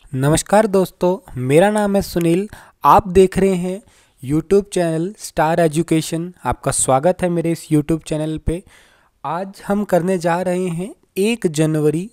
नमस्कार दोस्तों, मेरा नाम है सुनील। आप देख रहे हैं यूट्यूब चैनल स्टार एजुकेशन। आपका स्वागत है मेरे इस यूट्यूब चैनल पे। आज हम करने जा रहे हैं 1 जनवरी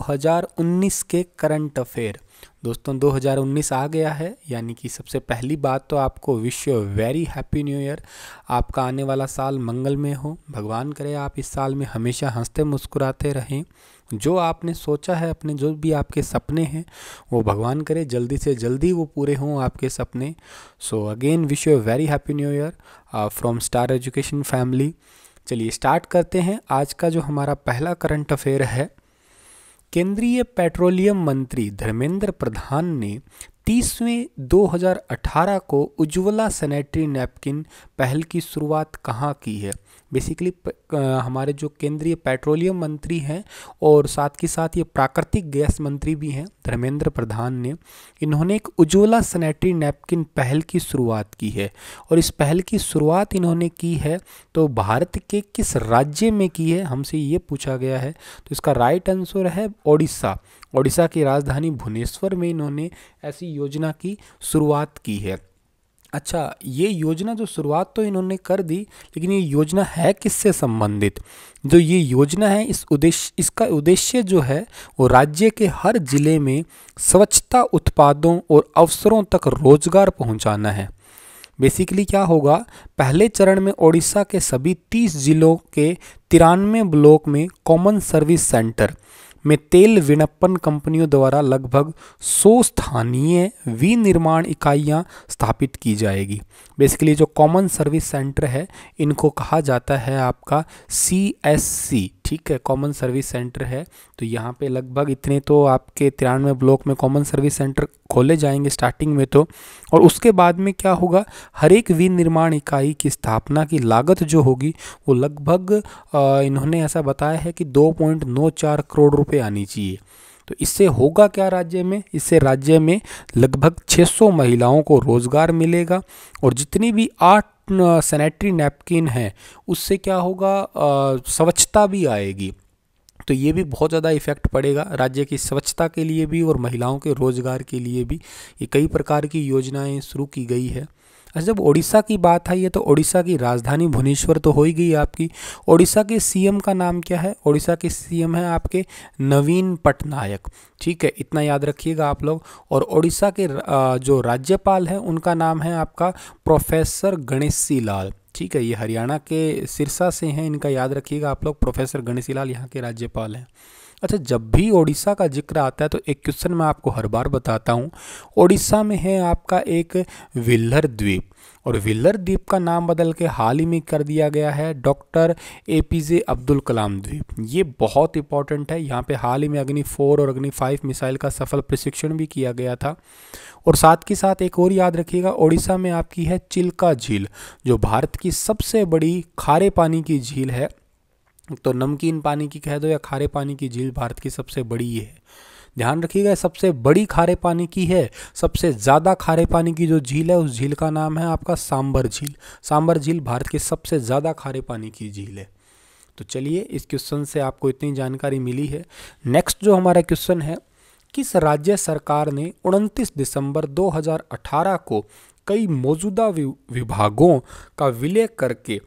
2019 के करंट अफेयर। दोस्तों 2019 आ गया है, यानी कि सबसे पहली बात तो आपको wish you very happy new year. आपका आने वाला साल मंगलमय हो। भगवान करे आप इस साल में हमेशा हंसते मुस्कुराते रहें। जो आपने सोचा है, अपने जो भी आपके सपने हैं, वो भगवान करे जल्दी से जल्दी वो पूरे हों आपके सपने। So again wish you very happy new year from star education family. चलिए स्टार्ट करते हैं। आज का जो हमारा पहला करंट अफेयर है, केंद्रीय पेट्रोलियम मंत्री धर्मेंद्र प्रधान ने 30वें 2018 को उज्ज्वला सैनिटरी नैपकिन पहल की शुरुआत कहाँ की है। बेसिकली हमारे जो केंद्रीय पेट्रोलियम मंत्री हैं और साथ के साथ ये प्राकृतिक गैस मंत्री भी हैं धर्मेंद्र प्रधान ने, इन्होंने एक उज्ज्वला सैनिटरी नैपकिन पहल की शुरुआत की है। और इस पहल की शुरुआत इन्होंने की है तो भारत के किस राज्य में की है, हमसे ये पूछा गया है। तो इसका राइट आंसर है ओडिशा। ओडिशा की राजधानी भुवनेश्वर में इन्होंने ऐसी योजना की शुरुआत की है। अच्छा, ये योजना जो शुरुआत तो इन्होंने कर दी, लेकिन ये योजना है किससे संबंधित? जो ये योजना है, इसका उद्देश्य जो है वो राज्य के हर जिले में स्वच्छता उत्पादों और अवसरों तक रोजगार पहुंचाना है। बेसिकली क्या होगा, पहले चरण में ओडिशा के सभी 30 जिलों के 93 ब्लॉक में कॉमन सर्विस सेंटर में तेल विपणन कंपनियों द्वारा लगभग 100 स्थानीय विनिर्माण इकाइयां स्थापित की जाएगी। बेसिकली जो कॉमन सर्विस सेंटर है, इनको कहा जाता है आपका CSC। ठीक है, कॉमन सर्विस सेंटर है। तो यहाँ पे लगभग इतने तो आपके 93 ब्लॉक में कॉमन सर्विस सेंटर खोले जाएंगे स्टार्टिंग में तो। और उसके बाद में क्या होगा, हर एक विनिर्माण इकाई की स्थापना की लागत जो होगी वो लगभग इन्होंने ऐसा बताया है कि 2.94 करोड़ रुपए आनी चाहिए। तो इससे होगा क्या राज्य में, इससे राज्य में लगभग 600 महिलाओं को रोजगार मिलेगा। और जितनी भी 8 सैनिटरी नैपकिन हैं उससे क्या होगा, स्वच्छता भी आएगी। तो ये भी बहुत ज़्यादा इफेक्ट पड़ेगा राज्य की स्वच्छता के लिए भी और महिलाओं के रोजगार के लिए भी। ये कई प्रकार की योजनाएं शुरू की गई है। अच्छा, जब ओडिशा की बात आई है तो ओडिशा की राजधानी भुवनेश्वर तो हो ही गई आपकी। ओडिशा के CM का नाम क्या है? ओडिशा के CM है आपके नवीन पटनायक। ठीक है, इतना याद रखिएगा आप लोग। और ओडिशा के जो राज्यपाल हैं उनका नाम है आपका प्रोफेसर गणेशी लाल। ठीक है, ये हरियाणा के सिरसा से हैं, इनका याद रखिएगा आप लोग। प्रोफेसर गणेशी लाल यहाँ के राज्यपाल हैं। अच्छा, जब भी ओडिशा का जिक्र आता है तो एक क्वेश्चन मैं आपको हर बार बताता हूँ। ओडिशा में है आपका एक व्हीलर द्वीप, और व्हीलर द्वीप का नाम बदल के हाल ही में कर दिया गया है डॉक्टर APJ अब्दुल कलाम द्वीप। ये बहुत इंपॉर्टेंट है। यहाँ पे हाल ही में अग्नि 4 और अग्नि 5 मिसाइल का सफल प्रशिक्षण भी किया गया था। और साथ के साथ एक और याद रखिएगा, ओडिशा में आपकी है चिल्का झील, जो भारत की सबसे बड़ी खारे पानी की झील है। तो नमकीन पानी की कह दो या खारे पानी की झील, भारत की सबसे बड़ी ये है। ध्यान रखिएगा, सबसे बड़ी खारे पानी की है। सबसे ज़्यादा खारे पानी की जो झील है, उस झील का नाम है आपका सांबर झील। सांबर झील भारत की सबसे ज़्यादा खारे पानी की झील है। तो चलिए, इस क्वेश्चन से आपको इतनी जानकारी मिली है। नेक्स्ट जो हमारा क्वेश्चन है, किस राज्य सरकार ने 29 दिसंबर 2018 को कई मौजूदा विभागों का विलय करके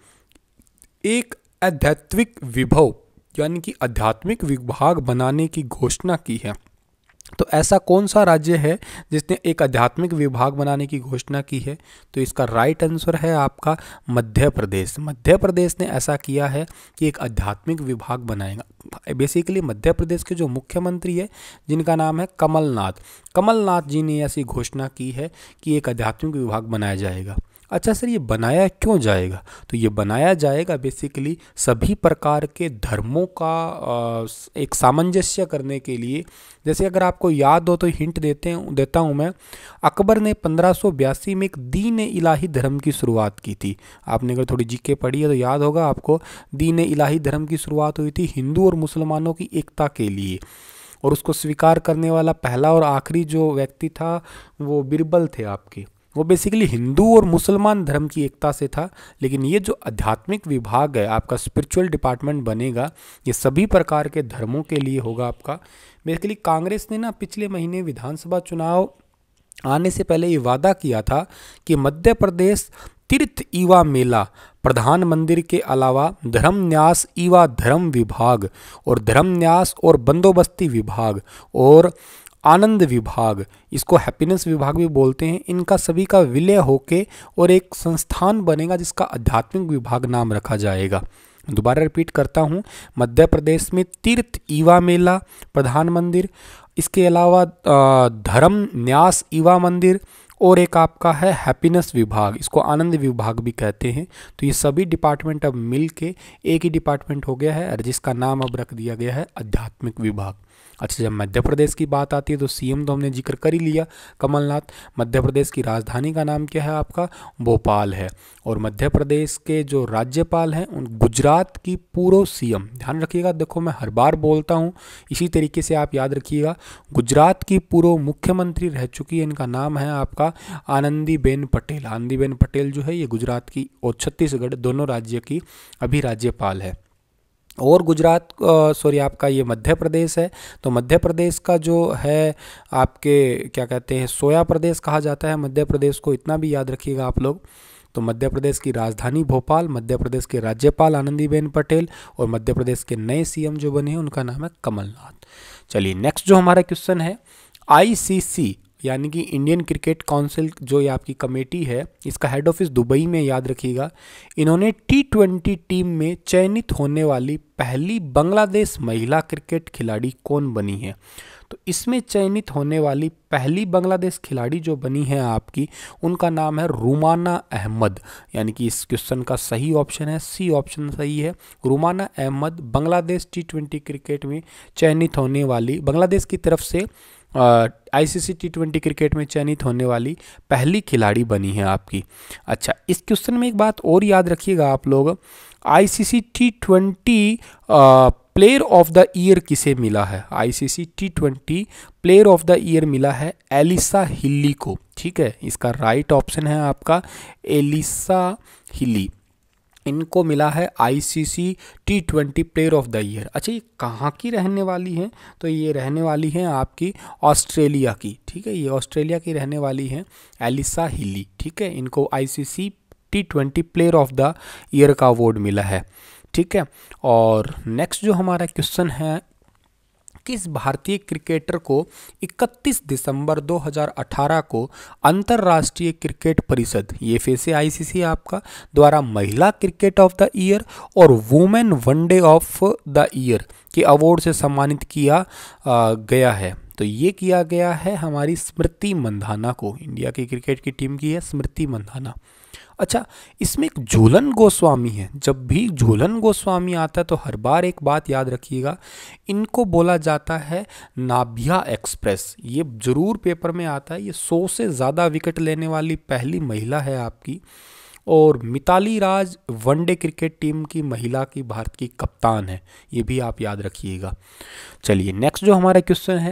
एक आध्यात्मिक विभव यानी कि आध्यात्मिक विभाग बनाने की घोषणा की है? तो ऐसा कौन सा राज्य है जिसने एक आध्यात्मिक विभाग बनाने की घोषणा की है? तो इसका राइट आंसर है आपका मध्य प्रदेश। मध्य प्रदेश ने ऐसा किया है कि एक आध्यात्मिक विभाग बनाएगा। बेसिकली मध्य प्रदेश के जो मुख्यमंत्री है, जिनका नाम है कमलनाथ जी ने ऐसी घोषणा की है कि एक आध्यात्मिक विभाग बनाया जाएगा। अच्छा सर, ये बनाया क्यों जाएगा? तो ये बनाया जाएगा बेसिकली सभी प्रकार के धर्मों का एक सामंजस्य करने के लिए। जैसे अगर आपको याद हो तो हिंट देता हूँ मैं। अकबर ने 1582 में एक दीन इलाही धर्म की शुरुआत की थी। आपने अगर थोड़ी जीके पढ़ी है तो याद होगा आपको। दीन इलाही धर्म की शुरुआत हुई थी हिंदू और मुसलमानों की एकता के लिए, और उसको स्वीकार करने वाला पहला और आखिरी जो व्यक्ति था वो बीरबल थे आपके। वो बेसिकली हिंदू और मुसलमान धर्म की एकता से था। लेकिन ये जो आध्यात्मिक विभाग है आपका, स्पिरिचुअल डिपार्टमेंट बनेगा, ये सभी प्रकार के धर्मों के लिए होगा आपका। बेसिकली कांग्रेस ने ना पिछले महीने विधानसभा चुनाव आने से पहले ये वादा किया था कि मध्य प्रदेश तीर्थ ईवा मेला, प्रधान मंदिर के अलावा धर्म न्यास ईवा धर्म विभाग और धर्म न्यास और बंदोबस्ती विभाग और आनंद विभाग, इसको हैप्पीनेस विभाग भी बोलते हैं, इनका सभी का विलय होके और एक संस्थान बनेगा जिसका आध्यात्मिक विभाग नाम रखा जाएगा। दोबारा रिपीट करता हूँ, मध्य प्रदेश में तीर्थ ईवा मेला, प्रधान मंदिर, इसके अलावा धर्म न्यास ईवा मंदिर और एक आपका है हैप्पीनेस विभाग, इसको आनंद विभाग भी कहते हैं। तो ये सभी डिपार्टमेंट अब मिल के एक ही डिपार्टमेंट हो गया है और जिसका नाम अब रख दिया गया है आध्यात्मिक विभाग। अच्छा, जब मध्य प्रदेश की बात आती है तो सीएम तो हमने जिक्र कर ही लिया, कमलनाथ। मध्य प्रदेश की राजधानी का नाम क्या है आपका? भोपाल है। और मध्य प्रदेश के जो राज्यपाल हैं उन गुजरात की पूर्व सीएम, ध्यान रखिएगा, देखो मैं हर बार बोलता हूँ, इसी तरीके से आप याद रखिएगा, गुजरात की पूर्व मुख्यमंत्री रह चुकी है, इनका नाम है आपका आनंदीबेन पटेल। आनंदीबेन पटेल जो है ये गुजरात की और छत्तीसगढ़ दोनों राज्य की अभी राज्यपाल है। और गुजरात आपका ये मध्य प्रदेश है, तो मध्य प्रदेश का जो है आपके क्या कहते हैं, सोया प्रदेश कहा जाता है मध्य प्रदेश को, इतना भी याद रखिएगा आप लोग। तो मध्य प्रदेश की राजधानी भोपाल, मध्य प्रदेश के राज्यपाल आनंदीबेन पटेल और मध्य प्रदेश के नए सीएम जो बने हैं उनका नाम है कमलनाथ। चलिए नेक्स्ट जो हमारा क्वेश्चन है, आईसीसी यानी कि इंडियन क्रिकेट काउंसिल जो ये आपकी कमेटी है, इसका हेड ऑफिस दुबई में, याद रखिएगा। इन्होंने T20 टीम में चयनित होने वाली पहली बांग्लादेश महिला क्रिकेट खिलाड़ी कौन बनी है? तो इसमें चयनित होने वाली पहली बांग्लादेश खिलाड़ी जो बनी है आपकी, उनका नाम है रुमाना अहमद, यानी कि इस क्वेश्चन का सही ऑप्शन है सी ऑप्शन सही है। रुमाना अहमद बांग्लादेश T20 क्रिकेट में चयनित होने वाली, बांग्लादेश की तरफ से आईसीसी T20 क्रिकेट में चयनित होने वाली पहली खिलाड़ी बनी है आपकी। अच्छा, इस क्वेश्चन में एक बात और याद रखिएगा आप लोग, ICC T20 player of the year किसे मिला है? ICC T20 player of the year मिला है एलिसा हिली को, ठीक है, इसका राइट ऑप्शन है आपका एलिसा हिली, इनको मिला है ICC T20 player of the year. अच्छा, ये कहाँ की रहने वाली हैं? तो ये रहने वाली हैं आपकी ऑस्ट्रेलिया की, ठीक है, ये ऑस्ट्रेलिया की रहने वाली हैं एलिसा हिली, ठीक है, इनको ICC T20 player of the year का अवार्ड मिला है, ठीक है। और नेक्स्ट जो हमारा क्वेश्चन है, किस भारतीय क्रिकेटर को 31 दिसंबर 2018 को अंतर्राष्ट्रीय क्रिकेट परिषद, ये फिर से आईसीसी आपका, द्वारा महिला क्रिकेट ऑफ द ईयर और women one day of the year के अवार्ड से सम्मानित किया गया है? तो ये किया गया है हमारी स्मृति मंधाना को, इंडिया की क्रिकेट की टीम की है स्मृति मंधाना। अच्छा, इसमें एक झूलन गोस्वामी है, जब भी झूलन गोस्वामी आता है तो हर बार एक बात याद रखिएगा, इनको बोला जाता है नाभिया एक्सप्रेस, ये जरूर पेपर में आता है। ये 100 से ज़्यादा विकेट लेने वाली पहली महिला है आपकी, और Mithali Raj one day cricket team की महिला की भारत की कप्तान है, ये भी आप याद रखिएगा। चलिए नेक्स्ट जो हमारा क्वेश्चन है,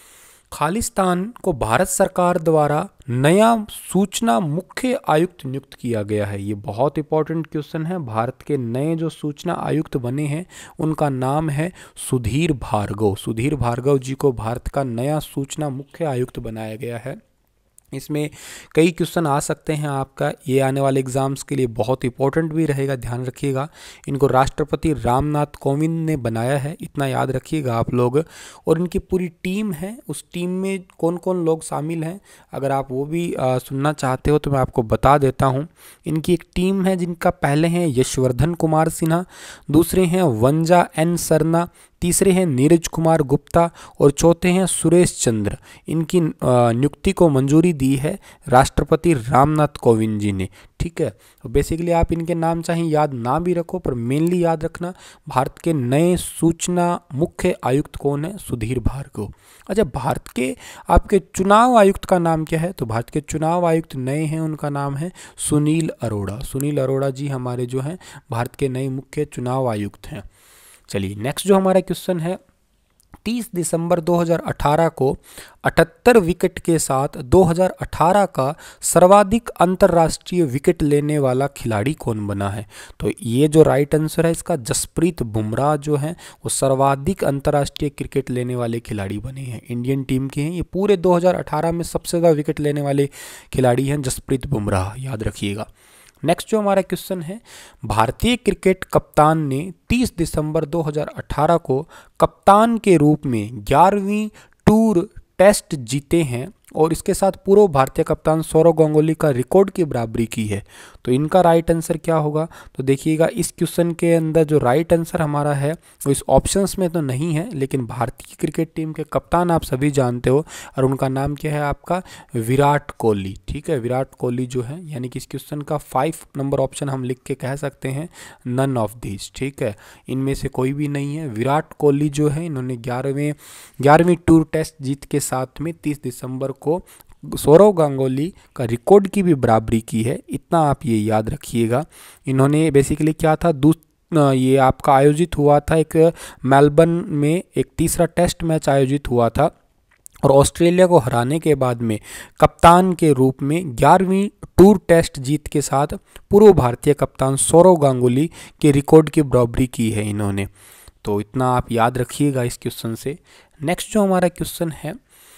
खालिस्तान को भारत सरकार द्वारा नया सूचना मुख्य आयुक्त नियुक्त किया गया है। ये बहुत इंपॉर्टेंट क्वेश्चन है। भारत के नए जो सूचना आयुक्त बने हैं उनका नाम है सुधीर भार्गव। सुधीर भार्गव जी को भारत का नया सूचना मुख्य आयुक्त बनाया गया है। इसमें कई क्वेश्चन आ सकते हैं आपका, ये आने वाले एग्जाम्स के लिए बहुत इंपॉर्टेंट भी रहेगा, ध्यान रखिएगा। इनको राष्ट्रपति रामनाथ कोविंद ने बनाया है, इतना याद रखिएगा आप लोग। और इनकी पूरी टीम है, उस टीम में कौन कौन लोग शामिल हैं अगर आप वो भी सुनना चाहते हो तो मैं आपको बता देता हूँ। इनकी एक टीम है जिनका पहले हैं यशवर्धन कुमार सिन्हा, दूसरे हैं वंजा एन सरना, तीसरे हैं नीरज कुमार गुप्ता और चौथे हैं सुरेश चंद्र। इनकी नियुक्ति को मंजूरी दी है राष्ट्रपति रामनाथ कोविंद जी ने, ठीक है। तो बेसिकली आप इनके नाम चाहे याद ना भी रखो, पर मेनली याद रखना भारत के नए सूचना मुख्य आयुक्त कौन है? सुधीर भार्गव। अच्छा, भारत के आपके चुनाव आयुक्त का नाम क्या है? तो भारत के चुनाव आयुक्त नए हैं, उनका नाम है सुनील अरोड़ा। सुनील अरोड़ा जी हमारे जो हैं भारत के नए मुख्य चुनाव आयुक्त हैं। चलिए नेक्स्ट जो हमारा क्वेश्चन है, 30 दिसंबर 2018 को 78 विकेट के साथ 2018 का सर्वाधिक अंतर्राष्ट्रीय विकेट लेने वाला खिलाड़ी कौन बना है? तो ये जो राइट आंसर है इसका, जसप्रीत बुमराह जो है वो सर्वाधिक अंतर्राष्ट्रीय क्रिकेट लेने वाले खिलाड़ी बने हैं, इंडियन टीम के हैं। ये पूरे 2018 में सबसे ज़्यादा विकेट लेने वाले खिलाड़ी हैं जसप्रीत बुमराह, याद रखिएगा। नेक्स्ट जो हमारा क्वेश्चन है, भारतीय क्रिकेट कप्तान ने 30 दिसंबर 2018 को कप्तान के रूप में 11वीं टूर टेस्ट जीते हैं और इसके साथ पूर्व भारतीय कप्तान सौरव गांगुली का रिकॉर्ड की बराबरी की है। तो इनका राइट आंसर क्या होगा? तो देखिएगा इस क्वेश्चन के अंदर जो राइट आंसर हमारा है वो इस ऑप्शंस में तो नहीं है, लेकिन भारतीय क्रिकेट टीम के कप्तान आप सभी जानते हो और उनका नाम क्या है आपका? विराट कोहली। ठीक है, विराट कोहली जो है, यानी कि इस क्वेश्चन का 5 नंबर ऑप्शन हम लिख के कह सकते हैं नन ऑफ दिस। ठीक है, इनमें से कोई भी नहीं है। विराट कोहली जो है इन्होंने 11वीं टूर टेस्ट जीत के साथ में 30 दिसंबर को सौरव गांगुली का रिकॉर्ड की भी बराबरी की है, इतना आप ये याद रखिएगा। इन्होंने बेसिकली क्या था, ये आपका आयोजित हुआ था एक मेलबर्न में एक तीसरा टेस्ट मैच आयोजित हुआ था और ऑस्ट्रेलिया को हराने के बाद में कप्तान के रूप में 11वीं टूर टेस्ट जीत के साथ पूर्व भारतीय कप्तान सौरव गांगुली के रिकॉर्ड की बराबरी की है इन्होंने। तो इतना आप याद रखिएगा इस क्वेश्चन से। नेक्स्ट जो हमारा क्वेश्चन है,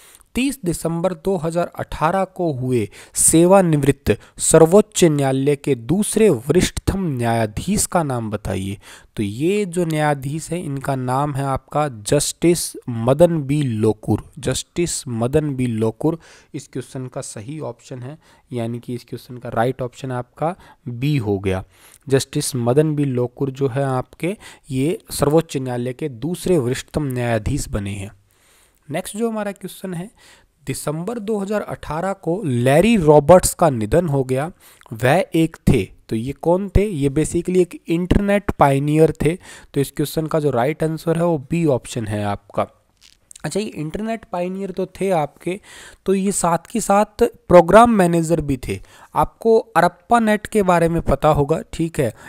30 दिसंबर 2018 को हुए सेवानिवृत्त सर्वोच्च न्यायालय के दूसरे वरिष्ठतम न्यायाधीश का नाम बताइए। तो ये जो न्यायाधीश है इनका नाम है आपका justice Madan B Lokur. Justice Madan B Lokur इस क्वेश्चन का सही ऑप्शन है, यानी कि इस क्वेश्चन का राइट ऑप्शन आपका बी हो गया। जस्टिस मदन बी लोकुर जो है आपके ये सर्वोच्च न्यायालय के दूसरे वरिष्ठतम न्यायाधीश बने हैं। नेक्स्ट जो हमारा क्वेश्चन है, दिसंबर 2018 को लैरी रॉबर्ट्स का निधन हो गया, वह एक थे। तो ये कौन थे? ये बेसिकली एक इंटरनेट पायनियर थे। तो इस क्वेश्चन का जो राइट आंसर है वो बी ऑप्शन है आपका। अच्छा, ये इंटरनेट पायनियर तो थे आपके, तो ये साथ के साथ प्रोग्राम मैनेजर भी थे। आपको अरप्पा नेट के बारे में पता होगा, ठीक है,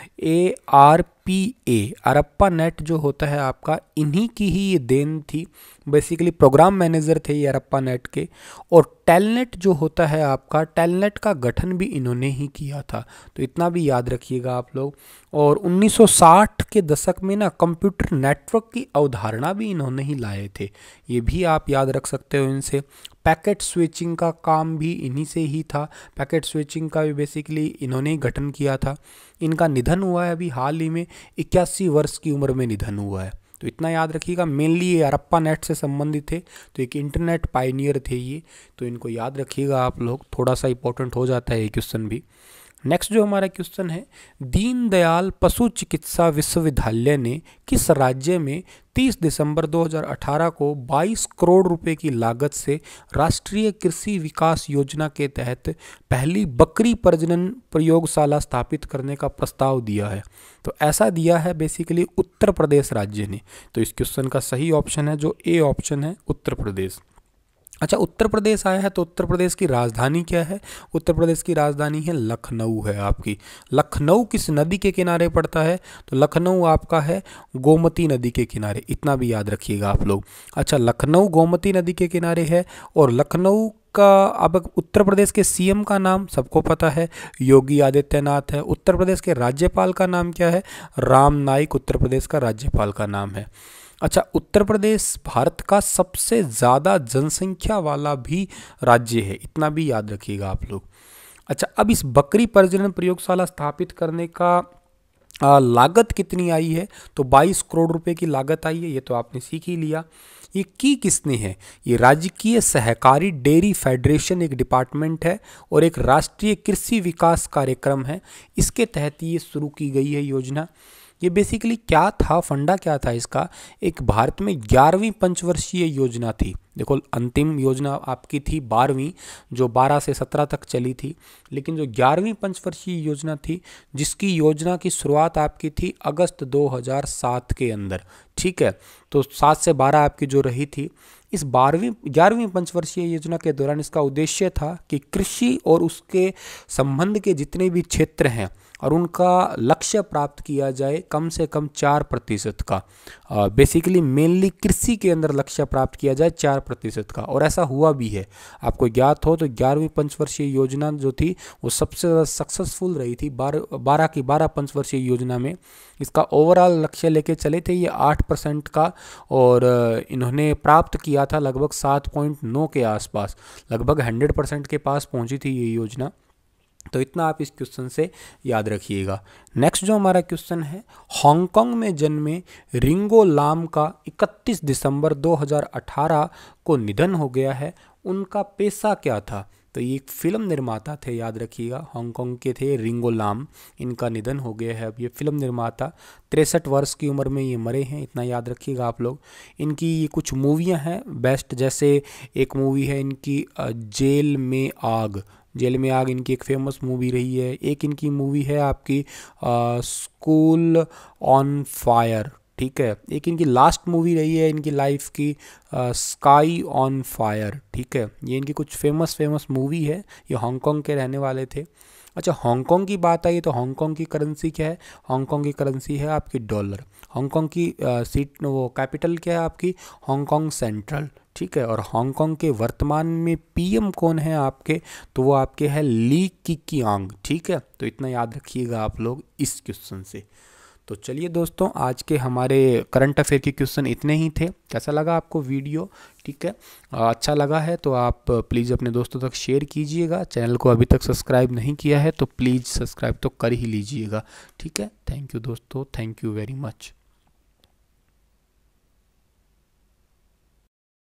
ARPA अरप्पा नेट जो होता है आपका, इन्हीं की ही ये देन थी। बेसिकली प्रोग्राम मैनेजर थे ये अरप्पा नेट के। और टेलनेट जो होता है आपका, टेलनेट का गठन भी इन्होंने ही किया था, तो इतना भी याद रखिएगा आप लोग। और 1960 के दशक में ना कंप्यूटर नेटवर्क की अवधारणा भी इन्होंने ही लाए थे, ये भी आप याद रख सकते हो इनसे। पैकेट स्विचिंग का काम भी इन्हीं से ही था, पैकेट स्विचिंग का भी बेसिकली इन्होंने ही गठन किया था। इनका निधन हुआ है अभी हाल ही में, 81 वर्ष की उम्र में निधन हुआ है। तो इतना याद रखिएगा, मेनली ये अरप्पा नेट से संबंधित थे, तो एक इंटरनेट पायनियर थे ये, तो इनको याद रखिएगा आप लोग, थोड़ा सा इंपॉर्टेंट हो जाता है ये क्वेश्चन भी। नेक्स्ट जो हमारा क्वेश्चन है, दीनदयाल पशु चिकित्सा विश्वविद्यालय ने किस राज्य में 30 दिसंबर 2018 को 22 करोड़ रुपए की लागत से राष्ट्रीय कृषि विकास योजना के तहत पहली बकरी प्रजनन प्रयोगशाला स्थापित करने का प्रस्ताव दिया है? तो ऐसा दिया है बेसिकली उत्तर प्रदेश राज्य ने। तो इस क्वेश्चन का सही ऑप्शन है जो ए ऑप्शन है, उत्तर प्रदेश। अच्छा, उत्तर प्रदेश आया है तो उत्तर प्रदेश की राजधानी क्या है? उत्तर प्रदेश की राजधानी है लखनऊ है आपकी। लखनऊ किस नदी के किनारे पड़ता है? तो लखनऊ आपका है गोमती नदी के किनारे, इतना भी याद रखिएगा आप लोग। अच्छा, लखनऊ गोमती नदी के किनारे है। और लखनऊ का अब उत्तर प्रदेश के सीएम का नाम सबको पता है, योगी आदित्यनाथ है। उत्तर प्रदेश के राज्यपाल का नाम क्या है? राम नाईक उत्तर प्रदेश का राज्यपाल का नाम है। अच्छा, उत्तर प्रदेश भारत का सबसे ज़्यादा जनसंख्या वाला भी राज्य है, इतना भी याद रखिएगा आप लोग। अच्छा, अब इस बकरी प्रजनन प्रयोगशाला स्थापित करने का लागत कितनी आई है? तो 22 करोड़ रुपए की लागत आई है, ये तो आपने सीख ही लिया। ये की किसने है? ये राजकीय सहकारी डेयरी फेडरेशन एक डिपार्टमेंट है और एक राष्ट्रीय कृषि विकास कार्यक्रम है, इसके तहत ये शुरू की गई है योजना। ये बेसिकली क्या था, फंडा क्या था इसका? एक भारत में 11वीं पंचवर्षीय योजना थी। देखो, अंतिम योजना आपकी थी 12वीं, जो 12 से 17 तक चली थी, लेकिन जो 11वीं पंचवर्षीय योजना थी, जिसकी योजना की शुरुआत आपकी थी अगस्त 2007 के अंदर, ठीक है। तो 7 से 12 आपकी जो रही थी, इस 11वीं पंचवर्षीय योजना के दौरान इसका उद्देश्य था कि कृषि और उसके संबंध के जितने भी क्षेत्र हैं और उनका लक्ष्य प्राप्त किया जाए कम से कम 4% का। बेसिकली मेनली कृषि के अंदर लक्ष्य प्राप्त किया जाए 4% का, और ऐसा हुआ भी है। आपको ज्ञात हो तो 11वीं पंचवर्षीय योजना जो थी वो सबसे ज़्यादा सक्सेसफुल रही थी। 12 की 12 पंचवर्षीय योजना में इसका ओवरऑल लक्ष्य लेके चले थे ये 8% का, और इन्होंने प्राप्त किया था लगभग 7.9 के आसपास, लगभग 100% के पास पहुंची थी ये योजना। तो इतना आप इस क्वेश्चन से याद रखिएगा। नेक्स्ट जो हमारा क्वेश्चन है, हांगकांग में जन्मे रिंगो लाम का 31 दिसंबर 2018 को निधन हो गया है, उनका पेशा क्या था? तो ये एक फिल्म निर्माता थे, याद रखिएगा, हांगकांग के थे रिंगो लाम, इनका निधन हो गया है। अब ये फिल्म निर्माता 63 वर्ष की उम्र में ये मरे हैं, इतना याद रखिएगा आप लोग। इनकी कुछ मूवियां हैं बेस्ट, जैसे एक मूवी है इनकी जेल में आग, जेल में आग इनकी एक फेमस मूवी रही है। एक इनकी मूवी है आपकी स्कूल ऑन फायर, ठीक है। एक इनकी लास्ट मूवी रही है इनकी लाइफ की स्काई ऑन फायर, ठीक है। ये इनकी कुछ फेमस मूवी है। ये हांगकांग के रहने वाले थे। अच्छा, हांगकांग की बात आई तो हांगकांग की करेंसी क्या है? हांगकांग की करेंसी है आपकी डॉलर। हांगकांग की सीट वो कैपिटल क्या है आपकी? हांगकांग सेंट्रल, ठीक है। और हांगकांग के वर्तमान में पीएम कौन है आपके? तो वो आपके हैं ली केकियांग, ठीक है। तो इतना याद रखिएगा आप लोग इस क्वेश्चन से। तो चलिए दोस्तों, आज के हमारे करंट अफेयर के क्वेश्चन इतने ही थे। कैसा लगा आपको वीडियो? ठीक है, अच्छा लगा है तो आप प्लीज़ अपने दोस्तों तक शेयर कीजिएगा। चैनल को अभी तक सब्सक्राइब नहीं किया है तो प्लीज़ सब्सक्राइब तो कर ही लीजिएगा, ठीक है। थैंक यू दोस्तों, थैंक यू वेरी मच।